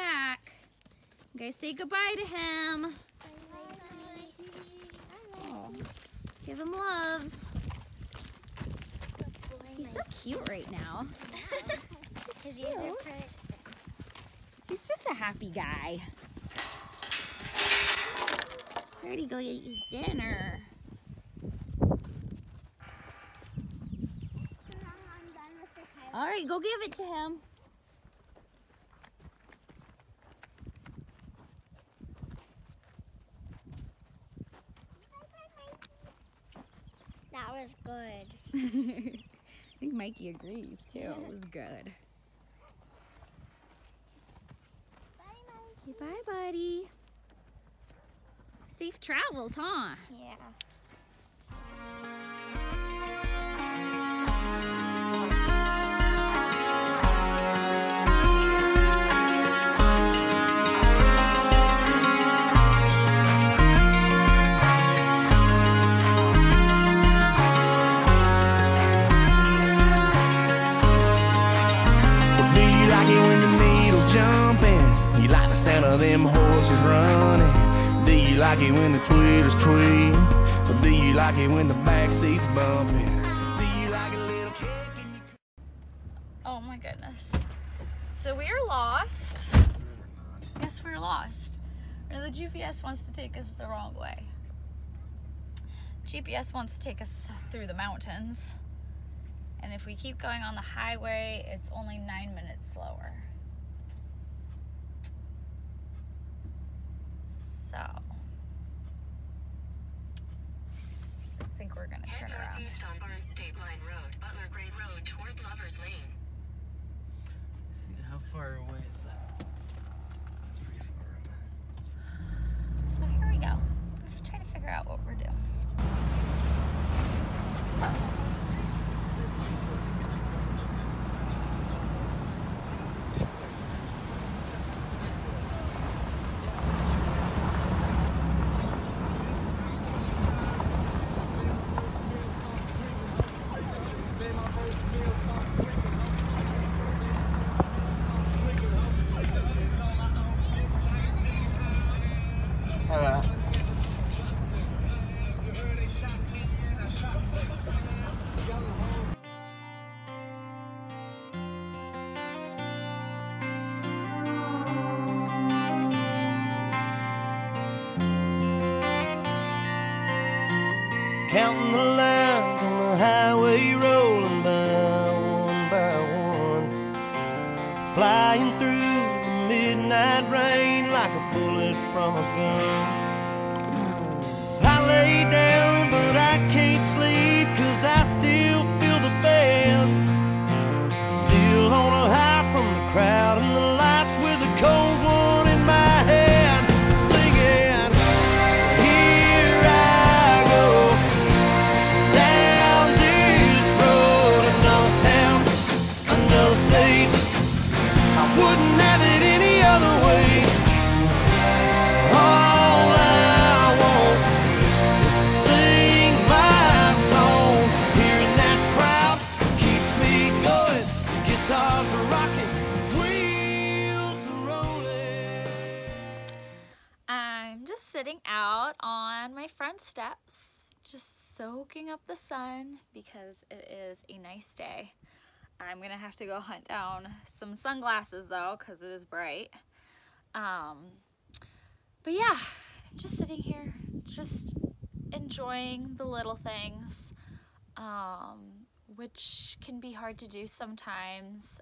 back. You guys say goodbye to him. Oh, give him loves. He's so cute right now. He's just a happy guy. Where'd he go eat his dinner? All right, go give it to him. That was good. I think Mikey agrees too. It was good. Bye, Mikey. Bye, buddy. Safe travels, huh? Yeah. Sound of them horses running. Do you like it when the tweeters tweet? Or do you like it when the back seat's bumping? Do you like a little kick in your... Oh my goodness. So we are lost. Yes, we're lost. Or the GPS wants to take us the wrong way. GPS wants to take us through the mountains. And if we keep going on the highway, it's only 9 minutes slower. So, I think we're gonna turn around. Northeast on Barnes State Line Road, Butler Grade Road toward Lovers Lane. See, how far away is that? That's pretty far away. So here we go. We're just trying to figure out what we're doing. Counting the lines on the highway, rolling by one, flying through the midnight rain like a bullet from a gun. I lay down, but I can't sleep, 'cause I still feel the band. Still on a high from the crowd and the lights, with a cold one in my hand, singing, here I go. Wouldn't have it any other way. All I want is to sing my songs. Hearing that crowd keeps me going. Guitars are rocking, wheels are rolling. I'm just sitting out on my front steps, just soaking up the sun because it is a nice day. I'm gonna have to go hunt down some sunglasses though, because it is bright. But yeah, I'm just sitting here, just enjoying the little things, which can be hard to do sometimes,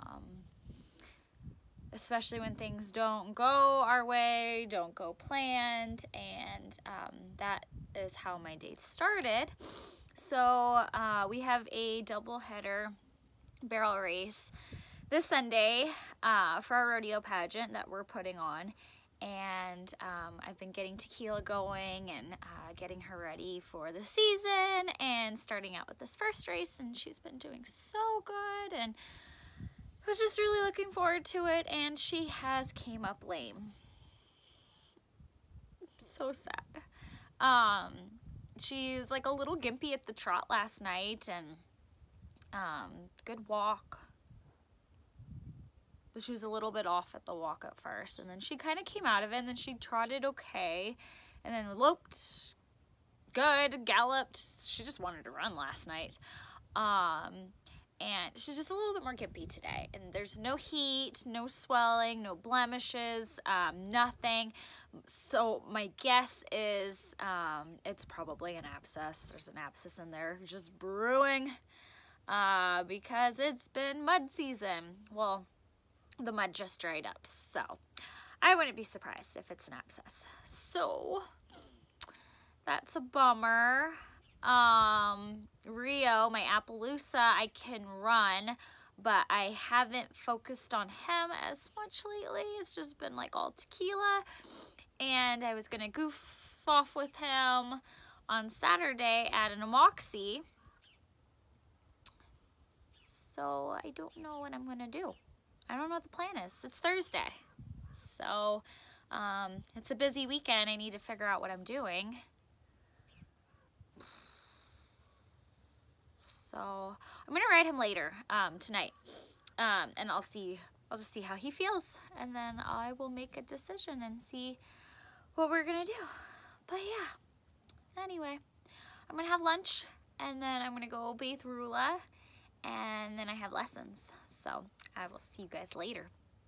especially when things don't go our way, don't go planned, and that is how my day started. So we have a double header barrel race this Sunday for our rodeo pageant that we're putting on, and I've been getting Tequila going and getting her ready for the season and starting out with this first race, and she's been doing so good and I was just really looking forward to it, and she has came up lame. So sad. She was like a little gimpy at the trot last night, and good walk. So she was a little bit off at the walk at first, and then she kind of came out of it, and then she trotted okay, and then loped good, galloped. She just wanted to run last night. And she's just a little bit more gimpy today. And there's no heat, no swelling, no blemishes, nothing. So my guess is it's probably an abscess. There's an abscess in there just brewing because it's been mud season. Well, the mud just dried up. So I wouldn't be surprised if it's an abscess. So that's a bummer. Rio, my Appaloosa, I can run, but I haven't focused on him as much lately. It's just been like all tequila, and I was gonna goof off with him on Saturday at an Amoxie, so I don't know what I'm gonna do. I don't know what the plan is. It's Thursday, so it's a busy weekend. I need to figure out what I'm doing. So I'm gonna ride him later tonight, and I'll just see how he feels, and then I will make a decision and see what we're gonna do. But yeah, anyway, I'm gonna have lunch, and then I'm gonna go bathe Rula, and then I have lessons. So I will see you guys later.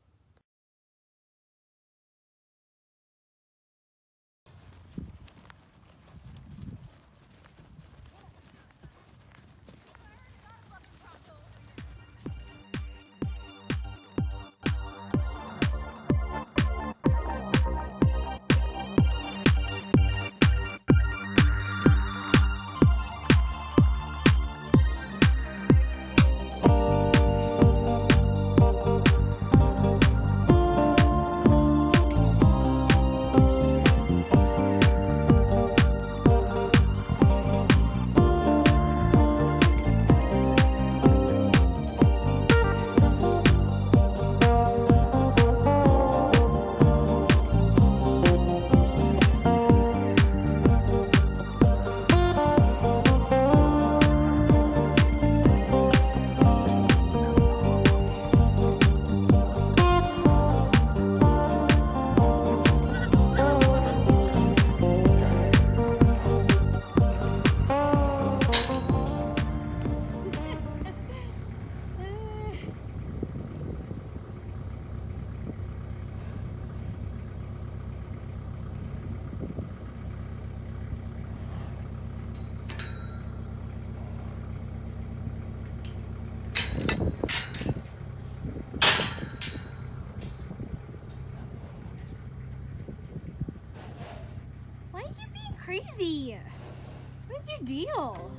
Why are you being crazy? What's your deal?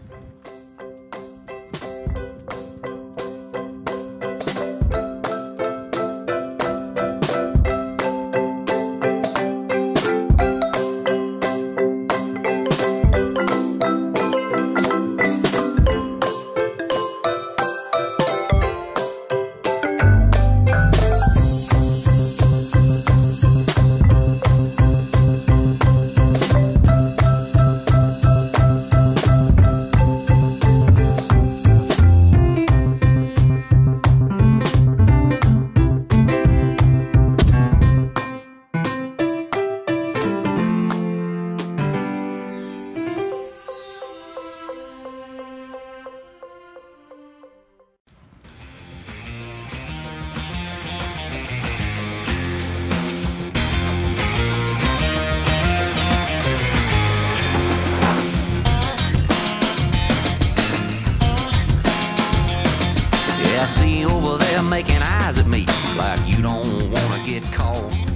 I see you over there making eyes at me like you don't want to get caught.